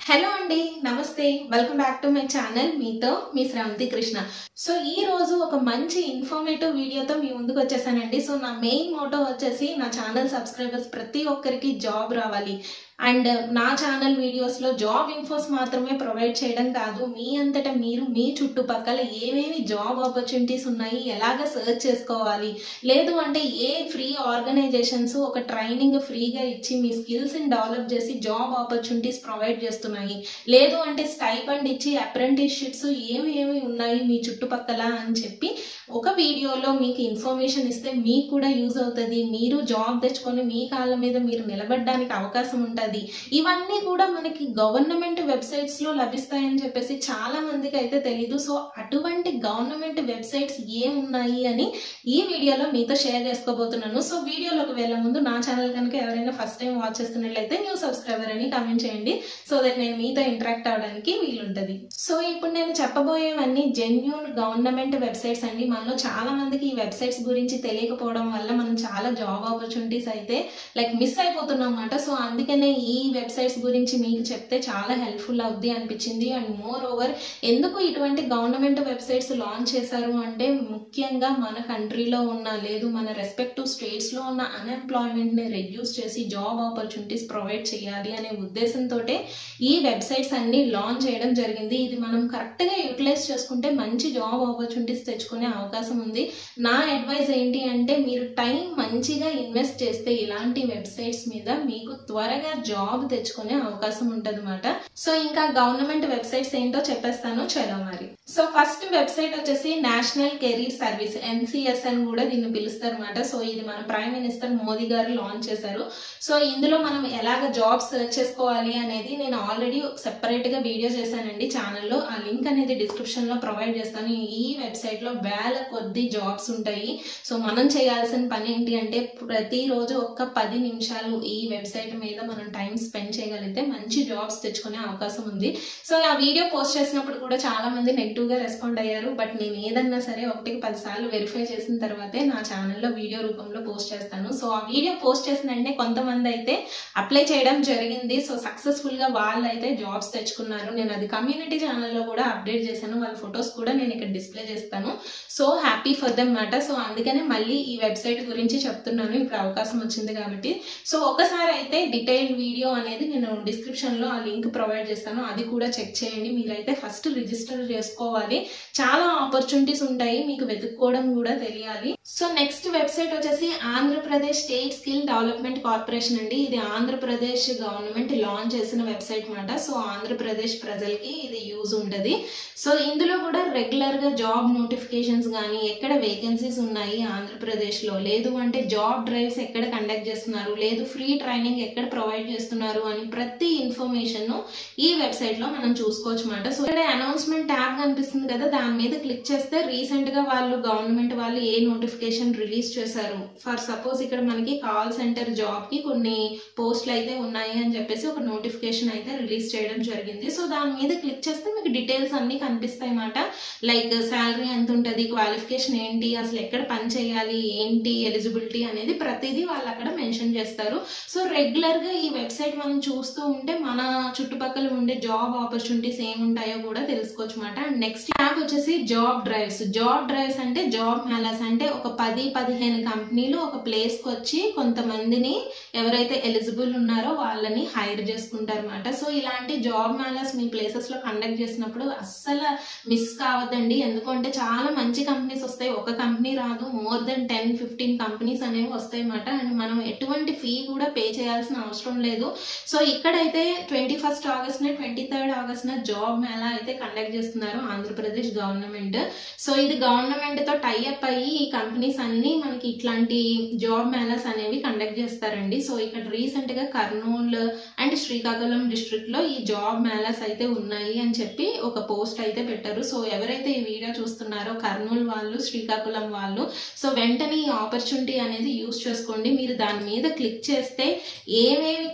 Hello అండి, నమస్తే. Welcome back to my channel. మీతో మీ శ్రావంతి కృష్ణ. సో ఈ రోజు ఒక మంచి ఇన్ఫర్మేటివ్ వీడియోతో మీ ముందుకు వచ్చేసానండి. సో నా మెయిన్ మోటో వచ్చేసి నా ఛానల్ సబ్స్క్రైబర్స్ ప్రతి ఒక్కరికి జాబ్ రావాలి అండ్ నా ఛానల్ వీడియోస్లో జాబ్ ఇన్ఫోస్ మాత్రమే ప్రొవైడ్ చేయడం కాదు, మీ అంతటా మీరు మీ చుట్టుపక్కల ఏమేమి జాబ్ ఆపర్చునిటీస్ ఉన్నాయి, ఎలాగ సర్చ్ చేసుకోవాలి, లేదు అంటే ఏ ఫ్రీ ఆర్గనైజేషన్స్ ఒక ట్రైనింగ్ ఫ్రీగా ఇచ్చి మీ స్కిల్స్ని డెవలప్ చేసి జాబ్ ఆపర్చునిటీస్ ప్రొవైడ్ చేస్తున్నాయి, లేదు అంటే స్టైపెండ్ ఇచ్చి అప్రెంటిస్షిప్స్ ఏమి ఉన్నాయి మీ చుట్టుపక్కల అని చెప్పి ఒక వీడియోలో మీకు ఇన్ఫర్మేషన్ ఇస్తే మీకు కూడా యూజ్ అవుతుంది. మీరు జాబ్ తెచ్చుకొని మీ కాళ్ళ మీద మీరు నిలబడడానికి అవకాశం ఉంటుంది. ఇవన్నీ కూడా మనకి గవర్నమెంట్ వెబ్సైట్స్ లో లభిస్తాయని చెప్పేసి చాలా మందికి అయితే తెలీదు. సో అటువంటి గవర్నమెంట్ వెబ్సైట్స్ ఏమున్నాయి అని ఈ వీడియోలో మీతో షేర్ చేసుకోబోతున్నాను. సో వీడియోలోకి వెళ్ళే ముందు నా ఛానల్ కనుక ఎవరైనా ఫస్ట్ టైం వాచ్ చేస్తున్నట్లయితే న్యూ సబ్స్క్రైబర్ అని కామెంట్ చేయండి, సో దట్ నేను మీతో ఇంటరాక్ట్ అవడానికి వీలుంటది. సో ఇప్పుడు నేను చెప్పబోయేవన్నీ జెన్యూన్ గవర్నమెంట్ వెబ్సైట్స్ అండి. మనలో చాలా మందికి ఈ వెబ్సైట్స్ గురించి తెలియకపోవడం వల్ల మనం చాలా జాబ్ ఆపర్చునిటీస్ అయితే మిస్ అయిపోతున్నాం అన్నమాట. సో అందుకనే ఈ వెబ్సైట్స్ గురించి మీకు చెప్తే చాలా హెల్ప్ఫుల్ అవుద్ది అనిపించింది. అండ్ మోర్ ఓవర్ ఎందుకు ఇటువంటి గవర్నమెంట్ వెబ్సైట్స్ లాంచ్ చేశారు అంటే ముఖ్యంగా మన కంట్రీలో ఉన్న లేదు మన రెస్పెక్టివ్ స్టేట్స్ లో ఉన్న అన్ఎంప్లాయ్మెంట్ ని రెడ్యూస్ చేసి జాబ్ ఆపర్చునిటీస్ ప్రొవైడ్ చేయాలి అనే ఉద్దేశంతో ఈ వెబ్సైట్స్ అన్ని లాంచ్ చేయడం జరిగింది. ఇది మనం కరెక్ట్ గా యూటిలైజ్ చేసుకుంటే మంచి జాబ్ ఆపర్చునిటీస్ తెచ్చుకునే అవకాశం ఉంది. నా అడ్వైస్ ఏంటి అంటే మీరు టైం మంచిగా ఇన్వెస్ట్ చేస్తే ఇలాంటి వెబ్సైట్స్ మీద మీకు త్వరగా జాబ్ తెచ్చుకునే అవకాశం ఉంటది మాట. సో ఇంకా గవర్నమెంట్ వెబ్సైట్స్ ఏంటో చెప్పేస్తాను, చలో మరి. సో ఫస్ట్ వెబ్సైట్ వచ్చేసి నేషనల్ కెరీర్ సర్వీస్, NCS అని కూడా దీన్ని పిలుస్తారు అనమాట. సో ఇది మన ప్రైమ్ మినిస్టర్ మోదీ గారు లాంచ్ చేశారు. సో ఇందులో మనం ఎలాగ జాబ్ సెర్చ్ చేసుకోవాలి అనేది నేను ఆల్రెడీ సెపరేట్ గా వీడియో చేశానండి ఛానల్లో. ఆ లింక్ అనేది డిస్క్రిప్షన్ లో ప్రొవైడ్ చేస్తాను. ఈ వెబ్సైట్ లో వేల కొద్ది జాబ్స్ ఉంటాయి. సో మనం చేయాల్సిన పని ఏంటి అంటే ప్రతిరోజు ఒక్క 10 నిమిషాలు ఈ వెబ్సైట్ మీద మనం టైం స్పెండ్ చేయగలిగితే మంచి జాబ్స్ తెచ్చుకునే అవకాశం ఉంది. సో ఆ వీడియో పోస్ట్ చేసినప్పుడు కూడా చాలా మంది నెగిటివ్ గా రెస్పాండ్ అయ్యారు. బట్ నేను ఏదన్నా సరే 1-10 సార్లు వెరిఫై చేసిన తర్వాతే నా ఛానల్లో వీడియో రూపంలో పోస్ట్ చేస్తాను. సో ఆ వీడియో పోస్ట్ చేసిన అంటే కొంతమంది అయితే అప్లై చేయడం జరిగింది. సో సక్సెస్ఫుల్ గా వాళ్ళు అయితే జాబ్స్ తెచ్చుకున్నారు. నేను అది కమ్యూనిటీ ఛానల్లో కూడా అప్డేట్ చేశాను. వాళ్ళ ఫొటోస్ కూడా నేను ఇక్కడ డిస్ప్లే చేస్తాను. సో హ్యాపీ ఫర్ దెమ్ మాట. సో అందుకనే మళ్ళీ ఈ వెబ్సైట్ గురించి చెప్తున్నాను, ఇప్పుడు అవకాశం వచ్చింది కాబట్టి. సో ఒకసారి అయితే డీటెయిల్ వీడియో అనేది నేను డిస్క్రిప్షన్ లో ఆ లింక్ ప్రొవైడ్ చేస్తాను, అది కూడా చెక్ చేయండి. మీరైతే ఫస్ట్ రిజిస్టర్ చేసుకోవాలి. చాలా ఆపర్చునిటీస్ ఉంటాయి, మీకు వెతుక్కోవడం కూడా తెలియాలి. సో నెక్స్ట్ వెబ్సైట్ వచ్చేసి Andhra Pradesh state skill development corporation అండి. ఇది ఆంధ్రప్రదేశ్ గవర్నమెంట్ లాంచ్ చేసిన వెబ్సైట్ మాట. సో ఆంధ్రప్రదేశ్ ప్రజలకి ఇది యూజ్ ఉంటుంది. సో ఇందులో కూడా రెగ్యులర్ గా జాబ్ నోటిఫికేషన్స్ కానీ ఎక్కడ వేకెన్సీస్ ఉన్నాయి ఆంధ్రప్రదేశ్ లో, లేదు అంటే జాబ్ డ్రైవ్స్ ఎక్కడ కండక్ట్ చేస్తున్నారు, లేదు ఫ్రీ ట్రైనింగ్ ఎక్కడ ప్రొవైడ్ చేస్తున్నారు అని ప్రతి ఇన్ఫర్మేషన్ ఈ వెబ్సైట్ లో మనం చూసుకోవచ్చు మాట. సో ఇక్కడ అనౌన్స్మెంట్ ట్యాబ్ కనిపిస్తుంది కదా, దాని మీద క్లిక్ చేస్తే రీసెంట్ గా వాళ్ళు గవర్నమెంట్ వాళ్ళు ఏ నోటిఫికేషన్ రిలీజ్ చేశారు, ఫర్ సపోజ్ ఇక్కడ మనకి కాల్ సెంటర్ జాబ్ కి కొన్ని పోస్టులు అయితే ఉన్నాయి అని చెప్పేసి ఒక నోటిఫికేషన్ అయితే రిలీజ్ చేయడం జరిగింది. సో దాని మీద క్లిక్ చేస్తే మీకు డీటెయిల్స్ అన్ని కనిపిస్తాయి మాట. లైక్ శాలరీ ఎంత ఉంటుంది, క్వాలిఫికేషన్ ఏంటి, అసలు ఎక్కడ పని చేయాలి, ఏంటి ఎలిజిబిలిటీ అనేది ప్రతిదీ వాళ్ళు అక్కడ మెన్షన్ చేస్తారు. సో రెగ్యులర్ గా ఈ వెబ్సైట్ మనం చూస్తూ ఉంటే మన చుట్టుపక్కల ఉండే జాబ్ ఆపర్చునిటీస్ ఏముంటాయో కూడా తెలుసుకోవచ్చు మాట. అండ్ నెక్స్ట్ ట్యాబ్ వచ్చేసి జాబ్ డ్రైవ్స్. జాబ్ డ్రైవ్స్ అంటే జాబ్ మేళాస్, అంటే ఒక 10-15 కంపెనీలు ఒక ప్లేస్ కి వచ్చి కొంతమందిని ఎవరైతే ఎలిజిబుల్ ఉన్నారో వాళ్ళని హైర్ చేసుకుంటారు అన్నమాట. సో ఇలాంటి జాబ్ మేళాస్ మీ ప్లేసెస్ లో కండక్ట్ చేసినప్పుడు అస్సలు మిస్ కావద్దండి. ఎందుకంటే చాలా మంచి కంపెనీస్ వస్తాయి, ఒక కంపెనీ రాదు, మోర్ దెన్ 10-15 కంపెనీస్ అనేవి వస్తాయి అన్నమాట. అండ్ మనం ఎటువంటి ఫీ కూడా పే చేయాల్సిన అవసరం లేదు. సో ఇక్కడైతే 21 ఆగస్ట్ 23 ఆగస్ట్ జాబ్ మేళా అయితే కండక్ట్ చేస్తున్నారు ఆంధ్రప్రదేశ్ గవర్నమెంట్. సో ఇది గవర్నమెంట్ తో టైఅప్ అయ్యి ఈ కంపెనీస్ అన్ని మనకి ఇట్లాంటి జాబ్ మేళాస్ అనేవి కండక్ట్ చేస్తారండి. సో ఇక్కడ రీసెంట్ గా కర్నూలు అండ్ శ్రీకాకుళం డిస్ట్రిక్ట్ లో ఈ జాబ్ మేళాస్ అయితే ఉన్నాయి అని చెప్పి ఒక పోస్ట్ అయితే పెట్టారు. సో ఎవరైతే ఈ వీడియో చూస్తున్నారో కర్నూలు వాళ్ళు, శ్రీకాకుళం వాళ్ళు, సో వెంటనే ఈ ఆపర్చునిటీ అనేది యూజ్ చేసుకోండి. మీరు దాని మీద క్లిక్ చేస్తే ఏమేమి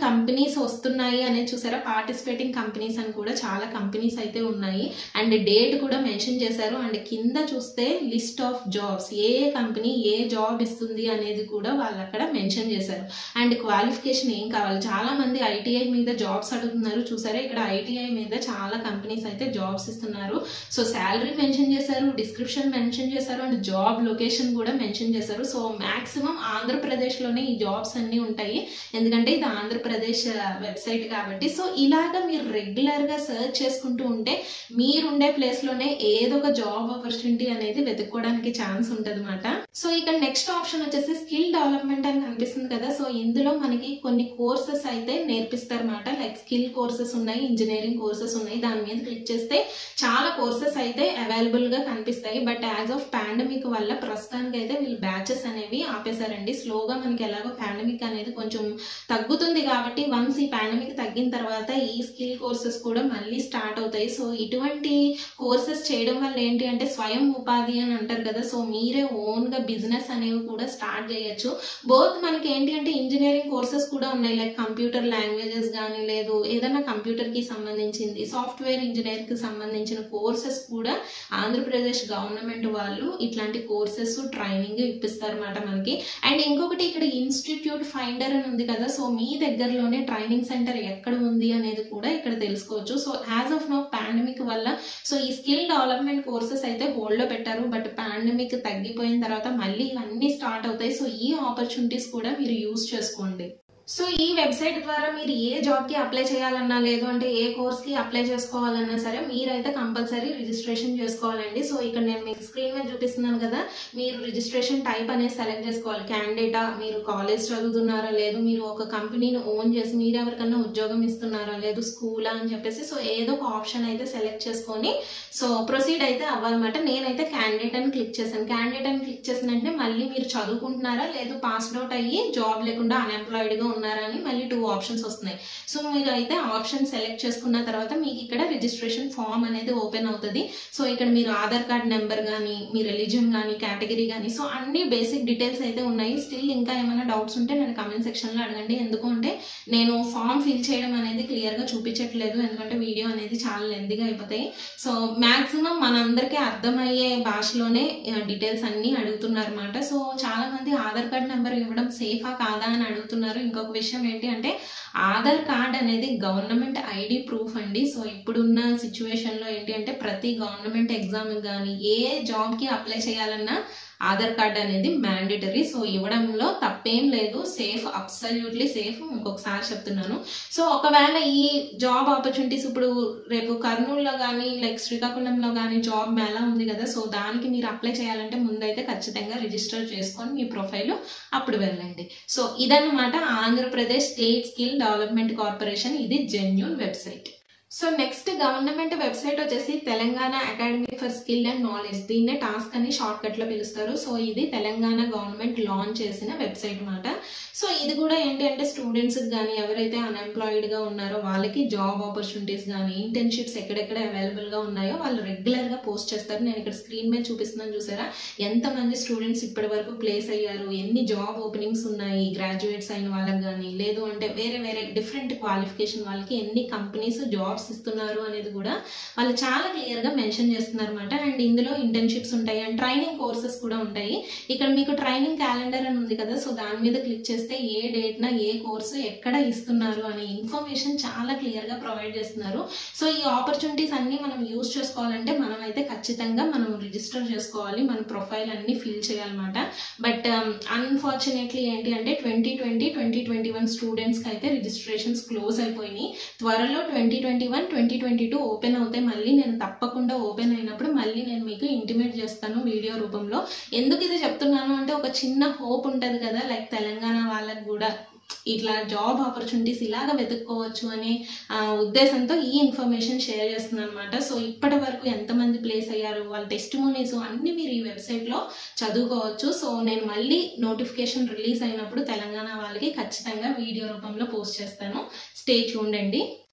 కంపెనీస్ వస్తున్నాయి అనేది చూసారా, పార్టిసిపేటింగ్ కంపెనీస్ అని కూడా చాలా కంపెనీస్ అయితే ఉన్నాయి. అండ్ డేట్ కూడా మెన్షన్ చేశారు. అండ్ కింద చూస్తే లిస్ట్ ఆఫ్ జాబ్స్, ఏ కంపెనీ ఏ జాబ్ ఇస్తుంది అనేది కూడా వాళ్ళు అక్కడ మెన్షన్ చేశారు. అండ్ క్వాలిఫికేషన్ ఏం కావాలి, చాలా మంది ఐటీఐ మీద జాబ్స్ అడుగుతున్నారు. చూసారా ఇక్కడ ఐటీఐ మీద చాలా కంపెనీస్ అయితే జాబ్స్ ఇస్తున్నారు. సో శాలరీ మెన్షన్ చేశారు, డిస్క్రిప్షన్ మెన్షన్ చేశారు, అండ్ జాబ్ లొకేషన్ కూడా మెన్షన్ చేశారు. సో మాక్సిమం ఆంధ్రప్రదేశ్లోనే ఈ జాబ్స్ అన్నీ ఉంటాయి, ఎందుకంటే ఇది ఆంధ్రప్రదేశ్ వెబ్సైట్ కాబట్టి. సో ఇలాగా మీరు రెగ్యులర్గా సర్చ్ చేసుకుంటూ ఉంటే మీరుండే ప్లేస్లోనే ఏదో ఒక జాబ్ ఆపర్చునిటీ అనేది వెతుక్కోవడానికి ఛాన్స్ ఉంటుంది అన్నమాట. సో ఇక్కడ నెక్స్ట్ ఆప్షన్ వచ్చేసి స్కిల్ డెవలప్మెంట్ అని కనిపిస్తుంది కదా. సో ఇందులో మనకి కొన్ని కోర్సెస్ అయితే నేర్పిస్తారు అన్నమాట. లైక్ స్కిల్ కోర్సెస్ ఉన్నాయి, ఇంజనీరింగ్ కోర్సెస్ ఉన్నాయి. దాని మీద క్లిక్ చేస్తే చాలా కోర్సెస్ అయితే అవైలబుల్ గా కనిపిస్తాయి. బట్ యాజ్ ఆఫ్ పాండమిక్ వల్ల ప్రస్తుతానికి అయితే వీళ్ళు బ్యాచెస్ అనేవి ఆపేశారండి. స్లోగా మనకి ఎలాగో పాండమిక్ అనేది కొంచెం తగ్గుతుంది కాబట్టి వన్స్ ఈ పాండమిక్ తగ్గిన తర్వాత ఈ స్కిల్ కోర్సెస్ కూడా మళ్ళీ స్టార్ట్ అవుతాయి. సో ఇటువంటి కోర్సెస్ చేయడం వల్ల ఏంటి అంటే స్వయం ఉపాధి అని అంటారు కదా. సో మీరే ఓన్ గా బిజినెస్ అనేవి కూడా స్టార్ట్ చేయొచ్చు. బోత్ మనకి ఏంటి అంటే ఇంజనీరింగ్ కోర్సెస్ కూడా ఉన్నాయి, లైక్ కంప్యూటర్ లాంగ్వేజెస్ కానీ, లేదు ఏదైనా కంప్యూటర్ కి సంబంధించింది, సాఫ్ట్వేర్ ఇంజనీర్ కి సంబంధించిన కోర్సెస్ కూడా ఆంధ్రప్రదేశ్ గవర్నమెంట్ వాళ్ళు ఇట్లాంటి కోర్సెస్ ట్రైనింగ్ ఇప్పిస్తారన్నమాట మనకి. అండ్ ఇంకొకటి ఇక్కడ ఇన్స్టిట్యూట్ ఫైండర్ అని ఉంది కదా. సో మీ దగ్గరలోనే ట్రైనింగ్ సెంటర్ ఎక్కడ ఉంది అనేది కూడా ఇక్కడ తెలుసుకోవచ్చు. So as of now pandemic వల్ల సో ఈ స్కిల్ డెవలప్మెంట్ కోర్సెస్ అయితే హోల్డ్ లో పెట్టారు. బట్ పాండమిక్ తగ్గిపోయిన తర్వాత మళ్ళీ ఇవన్నీ స్టార్ట్ అవుతాయి. సో ఈ ఆపర్చునిటీస్ కూడా మీరు యూజ్ చేసుకోండి. సో ఈ వెబ్సైట్ ద్వారా మీరు ఏ జాబ్ కి అప్లై చేయాలన్నా, లేదు అంటే ఏ కోర్స్ కి అప్లై చేసుకోవాలన్నా సరే మీరైతే కంపల్సరీ రిజిస్ట్రేషన్ చేసుకోవాలండి. సో ఇక్కడ నేను మీకు స్క్రీన్ మీద చూపిస్తున్నాను కదా, మీరు రిజిస్ట్రేషన్ టైప్ అనేది సెలెక్ట్ చేసుకోవాలి. క్యాండిడేటా, మీరు కాలేజ్ చదువుతున్నారా, లేదు మీరు ఒక కంపెనీని ఓన్ చేసి మీరు ఎవరికన్నా ఉద్యోగం ఇస్తున్నారా, లేదు స్కూలా అని చెప్పేసి సో ఏదో ఒక ఆప్షన్ అయితే సెలెక్ట్ చేసుకొని సో ప్రొసీడ్ అయితే అవ్వాలన్నమాట. నేనైతే క్యాండిడేట్ అని క్లిక్ చేశాను. క్యాండిడేట్ అని క్లిక్ చేసిన వెంటనే మళ్ళీ మీరు చదువుకుంటున్నారా, లేదు పాస్డ్ అవుట్ అయ్యి జాబ్ లేకుండా అన్ఎంప్లాయిడ్ గా ఉన్నారని మళ్ళీ 2 ఆప్షన్స్ వస్తున్నాయి. సో మీరు అయితే ఆప్షన్ సెలెక్ట్ చేసుకున్న తర్వాత మీకు ఇక్కడ రిజిస్ట్రేషన్ ఫామ్ అనేది ఓపెన్ అవుతుంది. సో ఇక్కడ మీరు ఆధార్ కార్డ్ నెంబర్ కానీ, మీ రిలీజన్ కానీ, కేటగిరీ కానీ, సో అన్ని బేసిక్ డీటెయిల్స్ అయితే ఉన్నాయి. స్టిల్ ఇంకా ఏమైనా డౌట్స్ ఉంటే నేను కమెంట్ సెక్షన్ లో అడగండి. ఎందుకంటే నేను ఫామ్ ఫిల్ చేయడం అనేది క్లియర్ గా చూపించట్లేదు, ఎందుకంటే వీడియో అనేది చాలా లెంతీగా అయిపోతాయి. సో మాక్సిమం మనందరికీ అర్థమయ్యే భాషలోనే డీటెయిల్స్ అన్ని అడుగుతున్నారు అనమాట. సో చాలా మంది ఆధార్ కార్డ్ నెంబర్ ఇవ్వడం సేఫా కాదా అని అడుగుతున్నారు. ఇంకొక విషయం ఏంటి అంటే ఆధార్ కార్డ్ అనేది గవర్నమెంట్ ఐడి ప్రూఫ్ అండి. సో ఇప్పుడున్న సిచ్యువేషన్ లో ఏంటి అంటే ప్రతి గవర్నమెంట్ ఎగ్జామ్ కానీ ఏ జాబ్ కి అప్లై చేయాలన్నా ఆధార్ కార్డ్ అనేది మ్యాండేటరీ. సో ఇవ్వడంలో తప్పేం లేదు, సేఫ్, అబ్సల్యూట్లీ సేఫ్. ఇంకొకసారి చెప్తున్నాను. సో ఒకవేళ ఈ జాబ్ ఆపర్చునిటీస్ ఇప్పుడు రేపు కర్నూలులో కానీ, లైక్ శ్రీకాకుళంలో కానీ జాబ్ మేళా ఉంది కదా. సో దానికి మీరు అప్లై చేయాలంటే ముందైతే ఖచ్చితంగా రిజిస్టర్ చేసుకొని మీ ప్రొఫైల్ అప్పుడు వెళ్ళండి. సో ఇదన్నమాట Andhra Pradesh state skill development corporation. ఇది genuine website. So next government website వచ్చేసి Telangana academy for skill and knowledge. దీన్నే టాస్క్ అని షార్ట్ కట్ లో పిలుస్తారు. సో ఇది తెలంగాణ గవర్నమెంట్ లాంచ్ చేసిన వెబ్సైట్ అన్నమాట. సో ఇది కూడా ఏంటి అంటే స్టూడెంట్స్ కానీ, ఎవరైతే అన్ఎంప్లాయిడ్ గా ఉన్నారో వాళ్ళకి జాబ్ ఆపర్చునిటీస్ కానీ, ఇంటర్న్షిప్స్ ఎక్కడెక్కడ అవైలబుల్ గా ఉన్నాయో వాళ్ళు రెగ్యులర్ గా పోస్ట్ చేస్తారు. నేను ఇక్కడ స్క్రీన్ మీద చూపిస్తున్నాను చూసారా, ఎంతమంది స్టూడెంట్స్ ఇప్పటి వరకు ప్లేస్ అయ్యారు, ఎన్ని జాబ్ ఓపెనింగ్స్ ఉన్నాయి, గ్రాడ్యుయేట్స్ అయిన వాళ్ళకి కానీ, లేదు అంటే వేరే వేరే డిఫరెంట్ క్వాలిఫికేషన్ వాళ్ళకి ఎన్ని కంపెనీస్ జాబ్స్ ఇస్తున్నారు అనేది కూడా వాళ్ళు చాలా క్లియర్ గా మెన్షన్ చేస్తున్నారు అనమాట. అండ్ ఇందులో ఇంటర్న్షిప్స్ ఉంటాయి అండ్ ట్రైనింగ్ కోర్సెస్ కూడా ఉంటాయి. ఇక్కడ మీకు ట్రైనింగ్ క్యాలెండర్ అని ఉంది కదా. సో దాని మీద క్లిక్ చేస్తే ఏ డేట్ నా ఏ కోర్సు ఎక్కడ ఇస్తున్నారు అనే ఇన్ఫర్మేషన్ చాలా క్లియర్ గా ప్రొవైడ్ చేస్తున్నారు. సో ఈ ఆపర్చునిటీస్ అన్ని మనం యూజ్ చేసుకోవాలంటే మనం అయితే ఖచ్చితంగా మనం రిజిస్టర్ చేసుకోవాలి, మన ప్రొఫైల్ అన్ని ఫిల్ చేయాలన్నమాట. బట్ అన్ఫార్చునేట్లీ ఏంటి అంటే 2020, 2021 స్టూడెంట్స్ కి అయితే రిజిస్ట్రేషన్స్ క్లోజ్ అయిపోయినాయి. త్వరలో 2021, 2022 ఓపెన్ అవుతాయి. మళ్ళీ నేను తప్పకుండా ఓపెన్ అయినప్పుడు మళ్ళీ నేను మీకు ఇంటిమేట్ చేస్తాను వీడియో రూపంలో. ఎందుకు ఇది చెప్తున్నాను అంటే ఒక చిన్న హోప్ ఉంటుంది కదా, లైక్ తెలంగాణ వాళ్ళకి కూడా ఇట్లా జాబ్ ఆపర్చునిటీస్ ఇలాగ వెతుక్కోవచ్చు అనే ఉద్దేశంతో ఈ ఇన్ఫర్మేషన్ షేర్ చేస్తున్నాను అనమాట. సో ఇప్పటి వరకు ఎంతమంది ప్లేస్ అయ్యారు, వాళ్ళ టెస్టిమోనీస్ అన్ని మీరు ఈ వెబ్సైట్ లో చదువుకోవచ్చు. సో నేను మళ్ళీ నోటిఫికేషన్ రిలీజ్ అయినప్పుడు తెలంగాణ వాళ్ళకి ఖచ్చితంగా వీడియో రూపంలో పోస్ట్ చేస్తాను. స్టే ట్యూన్డ్ అండి.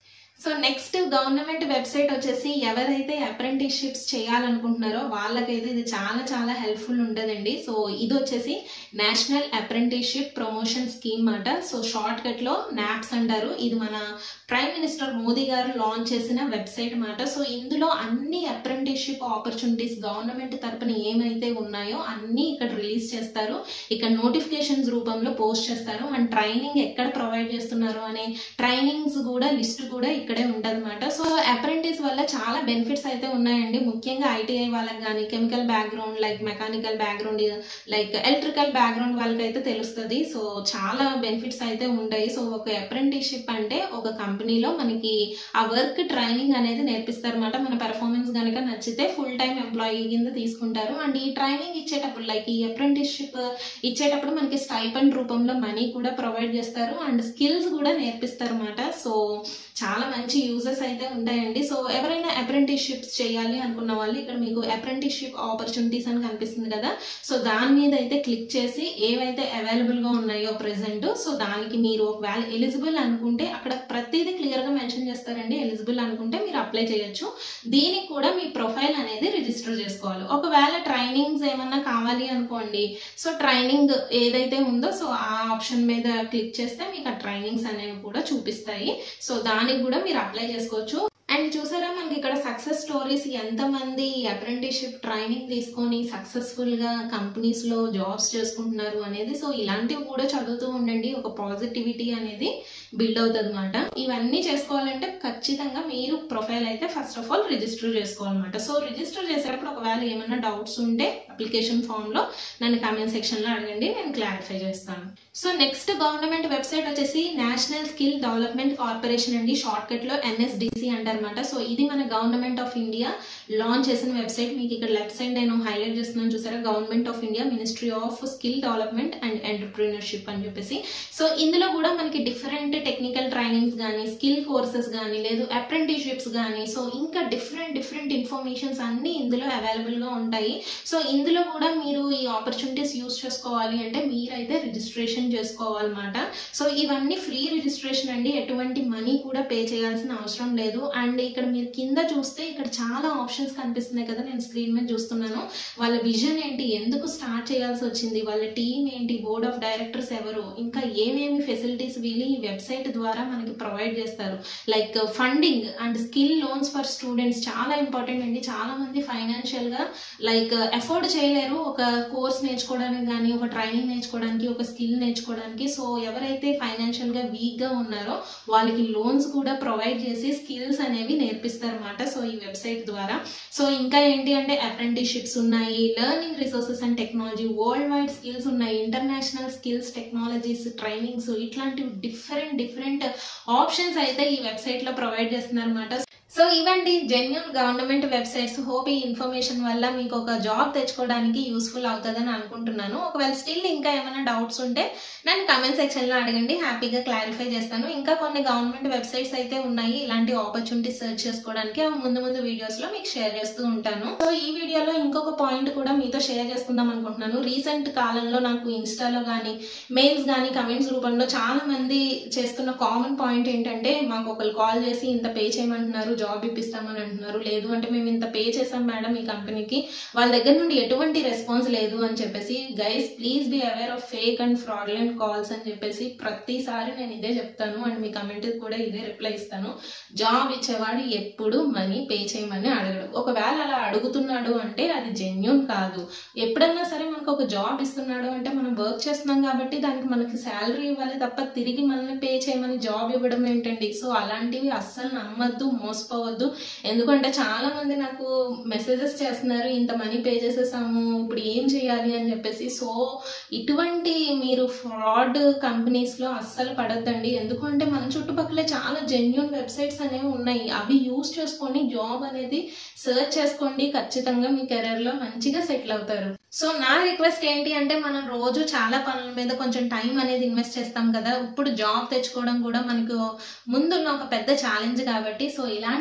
సో నెక్స్ట్ గవర్నమెంట్ వెబ్సైట్ వచ్చేసి ఎవరైతే అప్రెంటిస్షిప్స్ చేయాలనుకుంటున్నారో వాళ్ళకైతే ఇది చాలా చాలా హెల్ప్ఫుల్ ఉంటుందండి. సో ఇది వచ్చేసి నేషనల్ అప్రెంటిస్షిప్ ప్రమోషన్ స్కీమ్ మాట. సో షార్ట్ కట్ లో నాప్స్ అంటారు. ఇది మన ప్రైమ్ మినిస్టర్ మోదీ గారు లాంచ్ చేసిన వెబ్సైట్ మాట. సో ఇందులో అన్ని అప్రెంటిస్షిప్ ఆపర్చునిటీస్ గవర్నమెంట్ తరపున ఏమైతే ఉన్నాయో అన్ని ఇక్కడ రిలీజ్ చేస్తారు. ఇక్కడ నోటిఫికేషన్స్ రూపంలో పోస్ట్ చేస్తారు. అండ్ ట్రైనింగ్ ఎక్కడ ప్రొవైడ్ చేస్తున్నారు అనే ట్రైనింగ్స్ కూడా లిస్ట్ కూడా ఇక్కడే ఉంటదన్నమాట. సో అప్రెంటిస్ వల్ల చాలా బెనిఫిట్స్ అయితే ఉన్నాయండి. ముఖ్యంగా ఐటీఐ వాళ్ళకి కానీ, chemical background like mechanical background like electrical background వాళ్ళకైతే తెలుస్తుంది. సో చాలా బెనిఫిట్స్ అయితే ఉంటాయి. సో ఒక అప్రెంటిస్షిప్ అంటే ఒక కంపెనీలో మనకి ఆ వర్క్ ట్రైనింగ్ అనేది నేర్పిస్తారు అన్నమాట. మన పెర్ఫార్మెన్స్ కనుక నచ్చితే ఫుల్ టైం ఎంప్లాయీ కింద తీసుకుంటారు. అండ్ ఈ ట్రైనింగ్ ఇచ్చేటప్పుడు లైక్ ఈ అప్రెంటిస్షిప్ ఇచ్చేటప్పుడు మనకి స్టైపెండ్ రూపంలో మనీ కూడా ప్రొవైడ్ చేస్తారు. అండ్ స్కిల్స్ కూడా నేర్పిస్తారు అన్నమాట. సో చాలా మంచి యూజెస్ అయితే ఉంటాయండి. సో ఎవరైనా అప్రెంటిస్షిప్స్ చేయాలి అనుకున్న వాళ్ళు ఇక్కడ మీకు అప్రెంటిస్షిప్ ఆపర్చునిటీస్ అని కనిపిస్తుంది కదా. సో దాని మీద అయితే క్లిక్ చేసి ఏవైతే అవైలబుల్ గా ఉన్నాయో ప్రెసెంట్, సో దానికి మీరు ఒకవేళ ఎలిజిబుల్ అనుకుంటే అక్కడ ప్రతిదీ క్లియర్ గా మెన్షన్ చేస్తారండి. ఎలిజిబుల్ అనుకుంటే మీరు అప్లై చేయొచ్చు. దీనికి కూడా మీ ప్రొఫైల్ అనేది రిజిస్టర్ చేసుకోవాలి. ఒకవేళ ట్రైనింగ్స్ ఏమన్నా కావాలి అనుకోండి, సో ట్రైనింగ్ ఏదైతే ఉందో సో ఆ ఆప్షన్ మీద క్లిక్ చేస్తే మీకు ఆ ట్రైనింగ్స్ అనేవి కూడా చూపిస్తాయి. సో దానికి కూడా మీరు అప్లై చేసుకోవచ్చు. అండ్ చూసారా మనకి ఇక్కడ సక్సెస్ స్టోరీస్, ఎంతమంది అప్రెంటిస్షిప్ ట్రైనింగ్ తీసుకొని సక్సెస్ఫుల్ గా కంపెనీస్ లో జాబ్స్ చేసుకుంటున్నారు అనేది. సో ఇలాంటివి కూడా చదువుతూ ఉండండి. ఒక పాజిటివిటీ అనేది బిల్డ్ అవుతుంది అనమాట. ఇవన్నీ చేసుకోవాలంటే ఖచ్చితంగా మీరు ప్రొఫైల్ అయితే ఫస్ట్ ఆఫ్ ఆల్ రిజిస్టర్ చేసుకోవాలన్నమాట. సో రిజిస్టర్ చేసేటప్పుడు ఒకవేళ ఏమైనా డౌట్స్ ఉంటే అప్లికేషన్ ఫామ్ లో నన్ను కామెంట్ సెక్షన్ లో అడగండి, నేను క్లారిఫై చేస్తాను. సో నెక్స్ట్ గవర్నమెంట్ వెబ్సైట్ వచ్చేసి నేషనల్ స్కిల్ డెవలప్మెంట్ కార్పొరేషన్ అండి. షార్ట్ కట్ లో NSDC అంటారన్నమాట. సో ఇది మన గవర్నమెంట్ ఆఫ్ ఇండియా లాంచ్ చేసిన వెబ్సైట్. మీకు ఇక్కడ లెఫ్ట్ సైడ్ నేను హైలైట్ చేస్తున్నాను చూసారా, government of India ministry of skill development and entrepreneurship అని చెప్పేసి. సో ఇందులో కూడా మనకి డిఫరెంట్ టెక్నికల్ ట్రైనింగ్స్ కానీ, స్కిల్ కోర్సెస్ కానీ, లేదు అప్రెంటిస్షిప్స్ కానీ, సో ఇంకా డిఫరెంట్ ఇన్ఫర్మేషన్స్ అన్ని ఇందులో అవైలబుల్ గా ఉంటాయి. సో ఇందులో కూడా మీరు ఈ ఆపర్చునిటీస్ యూస్ చేసుకోవాలి అంటే మీరైతే రిజిస్ట్రేషన్ చేసుకోవాలన్నమాట. సో ఇవన్నీ ఫ్రీ రిజిస్ట్రేషన్ అండి, ఎటువంటి మనీ కూడా పే చేయాల్సిన అవసరం లేదు. అండ్ ఇక్కడ మీరు కింద చూస్తే ఇక్కడ చాలా ఆప్షన్స్ కనిపిస్తున్నాయి కదా, నేను స్క్రీన్ మీద చూస్తున్నాను. వాళ్ళ విజన్ ఏంటి, ఎందుకు స్టార్ట్ చేయాల్సి వచ్చింది, వాళ్ళ టీమ్ ఏంటి, బోర్డ్ ఆఫ్ డైరెక్టర్స్ ఎవరు, ఇంకా ఏమేమి ఫెసిలిటీస్ వీళ్ళు ఈ వెబ్సైట్ ద్వారా మనకి ప్రొవైడ్ చేస్తారు. Like funding and skill loans for students చాలా ఇంపార్టెంట్ అండి. చాలా మంది ఫైనాన్షియల్ గా లైక్ ఎఫోర్డ్ చేయలేరు ఒక కోర్స్ నేర్చుకోవడానికి కానీ, ఒక ట్రైనింగ్ నేర్చుకోవడానికి, ఒక స్కిల్ నేర్చుకోవడానికి. సో ఎవరైతే ఫైనాన్షియల్ గా వీక్ గా ఉన్నారో వాళ్ళకి లోన్స్ కూడా ప్రొవైడ్ చేసి స్కిల్స్ అనేవి నేర్పిస్తారు అన్నమాట. సో ఈ వెబ్సైట్ ద్వారా. సో ఇంకా ఏంటి అంటే అప్రెంటిస్షిప్స్ ఉన్నాయి, learning resources and technology, world wide skills ఉన్నాయి, ఇంటర్నేషనల్ స్కిల్స్ టెక్నాలజీస్ ట్రైనింగ్స్, ఇట్లాంటివి డిఫరెంట్ ఆప్షన్స్ అయితే ఈ వెబ్సైట్ లో ప్రొవైడ్ చేస్తున్నారు అన్నమాట. సో ఇవండి జెన్యూన్ గవర్నమెంట్ వెబ్సైట్స్. హోప్ ఈ ఇన్ఫర్మేషన్ వల్ల మీకు ఒక జాబ్ తెచ్చుకోవడానికి యూస్ఫుల్ అవుతుందని అనుకుంటున్నాను. ఒకవేళ స్టిల్ ఇంకా ఏమైనా డౌట్స్ ఉంటే నన్ను కామెంట్ సెక్షన్ లో అడగండి, హ్యాపీగా క్లారిఫై చేస్తాను. ఇంకా కొన్ని గవర్నమెంట్ వెబ్సైట్స్ అయితే ఉన్నాయి ఇలాంటి ఆపర్చునిటీస్ సెర్చ్ చేసుకోవడానికి, అవి ముందు వీడియోస్ లో మీకు షేర్ చేస్తూ ఉంటాను. సో ఈ వీడియోలో ఇంకొక పాయింట్ కూడా మీతో షేర్ చేసుకుందాం అనుకుంటున్నాను. రీసెంట్ కాలంలో నాకు ఇన్స్టాలో కానీ, మెయిల్స్ కానీ, కమెంట్స్ రూపంలో చాలా మంది చేస్తున్న కామన్ పాయింట్ ఏంటంటే, మాకు ఒకరు కాల్ చేసి ఇంత పే చేయమంటున్నారు, జాబ్ ఇప్పిస్తామని అంటున్నారు, లేదు అంటే మేము ఇంత పే చేసాం మేడం ఈ కంపెనీకి, వాళ్ళ దగ్గర నుండి ఎటువంటి రెస్పాన్స్ లేదు అని చెప్పేసి. Guys please be aware of fake and fraudulent calls అని చెప్పేసి ప్రతిసారి నేను ఇదే చెప్తాను. అండ్ మీ కమెంట్ కూడా ఇదే రిప్లై ఇస్తాను. జాబ్ ఇచ్చేవాడు ఎప్పుడు మనీ పే చేయమని అడగడు. ఒకవేళ అలా అడుగుతున్నాడు అంటే అది జెన్యూన్ కాదు. ఎప్పుడన్నా సరే మనకు ఒక జాబ్ ఇస్తున్నాడు అంటే మనం వర్క్ చేస్తున్నాం కాబట్టి దానికి మనకి శాలరీ ఇవ్వాలి తప్ప తిరిగి మనల్ని పే చేయమని జాబ్ ఇవ్వడం ఏంటండి. సో అలాంటివి అస్సలు నమ్మద్దు, మోసపోవద్దు. ఎందుకంటే చాలా మంది నాకు మెసేజెస్ చేస్తున్నారు, ఇంత మనీ పే చేసేసాము ఇప్పుడు ఏం చేయాలి అని చెప్పేసి. సో ఇటువంటి మీరు ఫ్రాడ్ కంపెనీస్ లో అస్సలు పడద్దండి. ఎందుకంటే మన చుట్టుపక్కల చాలా జెన్యూన్ వెబ్సైట్స్ అనేవి ఉన్నాయి, అవి యూజ్ చేసుకొని జాబ్ అనేది సర్చ్ చేసుకోండి. ఖచ్చితంగా మీ కెరీర్ లో మంచిగా సెటిల్ అవుతారు. సో నా రిక్వెస్ట్ ఏంటి అంటే, మనం రోజు చాలా పనుల మీద కొంచెం టైం అనేది ఇన్వెస్ట్ చేస్తాం కదా, ఇప్పుడు జాబ్ తెచ్చుకోవడం కూడా మనకు ముందున్న ఒక పెద్ద ఛాలెంజ్ కాబట్టి. సో ఇలాంటి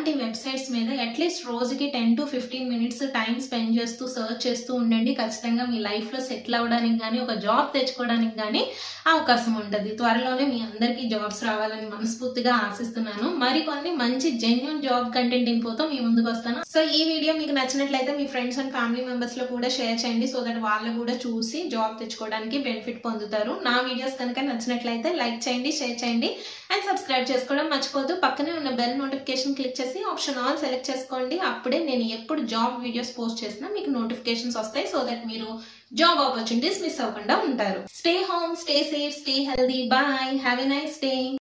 అలాంటి వెబ్సైట్స్ మీద అట్లీస్ట్ రోజుకి 10 to 15 మినిట్స్ టైం స్పెండ్ చేస్తూ సర్చ్ చేస్తూ ఉండండి. ఖచ్చితంగా మీ లైఫ్లో సెటిల్ అవ్వడానికి కానీ ఒక జాబ్ తెచ్చుకోవడానికి కానీ అవకాశం ఉంటుంది. త్వరలోనే మీ అందరికీ జాబ్స్ రావాలని మనస్ఫూర్తిగా ఆశిస్తున్నాను. మరికొన్ని మంచి జెన్యూన్ జాబ్ కంటెంట్ ఇన్ఫోతో మీ ముందుకు వస్తాను. సో ఈ వీడియో మీకు నచ్చినట్లయితే మీ ఫ్రెండ్స్ అండ్ ఫ్యామిలీ మెంబర్స్ లో కూడా షేర్ చేయండి. సో దట్ వాళ్ళు కూడా చూసి జాబ్ తెచ్చుకోవడానికి బెనిఫిట్ పొందుతారు. నా వీడియోస్ కనుక నచ్చినట్లయితే లైక్ చేయండి, షేర్ చేయండి అండ్ సబ్స్క్రైబ్ చేసుకోవడం మర్చిపోద్దు. పక్కనే ఉన్న బెల్ నోటిఫికేషన్ క్లిక్ చేసి ఆప్షన్ ఆల్ సెలెక్ట్ చేసుకోండి. అప్పుడే నేను ఎప్పుడు జాబ్ వీడియోస్ పోస్ట్ చేసినా మీకు నోటిఫికేషన్స్ వస్తాయి. సో దట్ మీరు జాబ్ ఆపర్చునిటీస్ మిస్ అవ్వకుండా ఉంటారు. Stay home, stay safe, stay healthy. Bye, have a nice day.